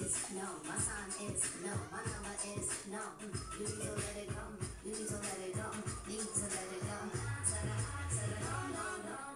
is no. My sign is no. My number is no. You need to let it go. You need to let it go. Need to let it go. To the no, no, no.